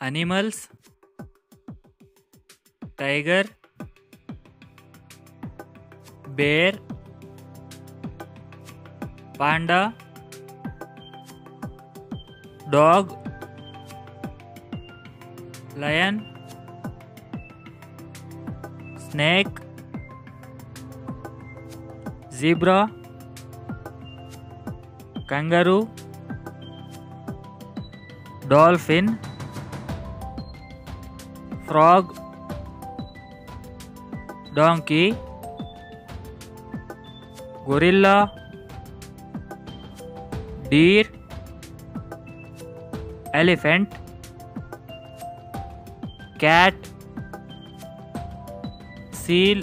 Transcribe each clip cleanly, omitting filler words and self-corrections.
animals, tiger, bear, panda, dog, lion, snake, zebra, kangaroo, dolphin, frog, donkey, gorilla, deer, elephant, cat, seal,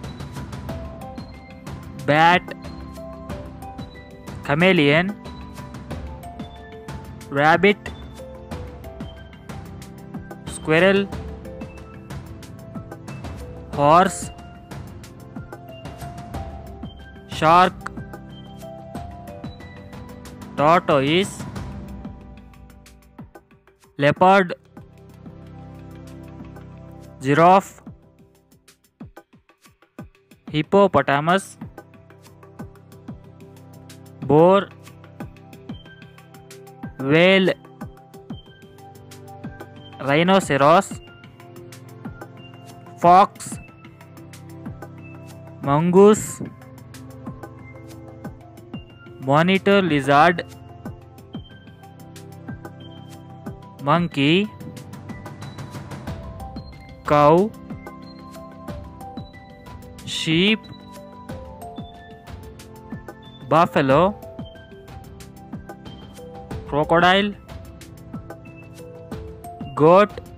bat, chameleon, rabbit, squirrel, horse, shark, tortoise, leopard, giraffe, hippopotamus, boar, whale, rhinoceros, fox, mongoose, monitor lizard, monkey, cow, sheep, buffalo, crocodile, goat,